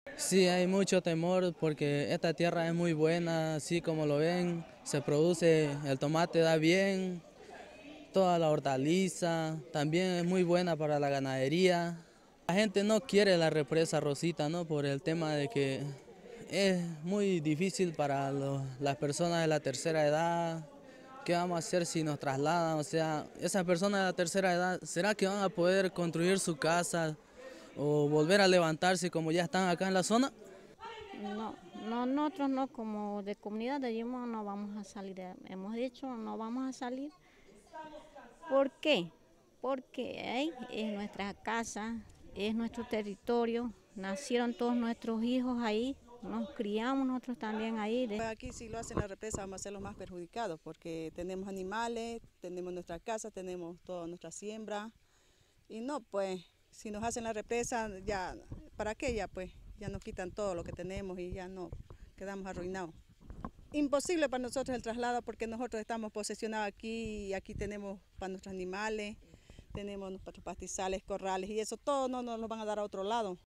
Sí, hay mucho temor porque esta tierra es muy buena, así como lo ven, se produce, el tomate da bien, toda la hortaliza, también es muy buena para la ganadería. La gente no quiere la represa Rosita, ¿no? Por el tema de que es muy difícil para las personas de la tercera edad. ¿Qué vamos a hacer si nos trasladan? O sea, esas personas de la tercera edad, ¿será que van a poder construir su casa o volver a levantarse como ya están acá en la zona? No, no, nosotros no, como de comunidad de Yuma no vamos a salir, hemos dicho no vamos a salir. ¿Por qué? Porque ahí es nuestra casa, es nuestro territorio, nacieron todos nuestros hijos ahí, nos criamos nosotros también ahí. Pues aquí si lo hacen la represa vamos a ser los más perjudicados porque tenemos animales, tenemos nuestra casa, tenemos toda nuestra siembra y no, pues si nos hacen la represa ya, ¿para qué ya pues? Ya nos quitan todo lo que tenemos y ya no, quedamos arruinados. Imposible para nosotros el traslado porque nosotros estamos posesionados aquí y aquí tenemos para nuestros animales, tenemos nuestros pastizales, corrales y eso todo no nos lo van a dar a otro lado.